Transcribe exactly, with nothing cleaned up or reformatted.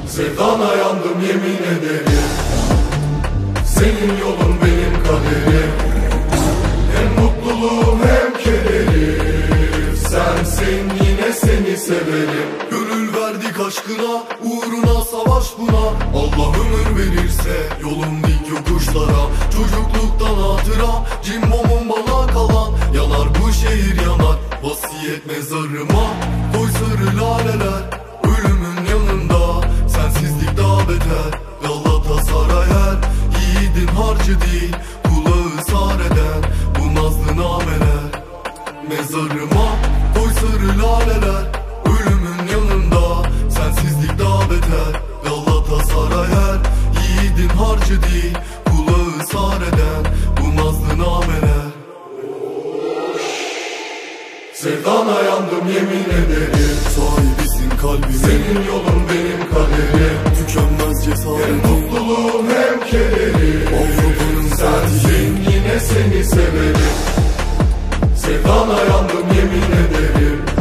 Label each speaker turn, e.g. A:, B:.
A: Sevdana yandım yemin ederim. Senin yolun benim kaderim. Hem mutluluğum hem kederim. Sensin yine seni severim. Gönül verdik aşkına, uğruna savaş buna. Allah ömür verirse yolum dik yokuşlara. Çocukluktan hatıra, cimbomum bana kalan. Yanar bu şehir yanar, vasiyet mezarıma. Koy sarı laleler, ölümün yanında. Sensizlik daha beter, Galatasaray her yiğidin harcı değil, kulağı sar eden bu nazlı nameler. Mezarıma koy sarı laleler, ölümün yanında. Sensizlik daha beter, Galatasaray her yiğidin harcı değil, kulağı sar eden bu nazlı nameler. Sevdana yandım yemin ederim. Sahibisin kalbim, senin yolun benim kaderim. Tükenmez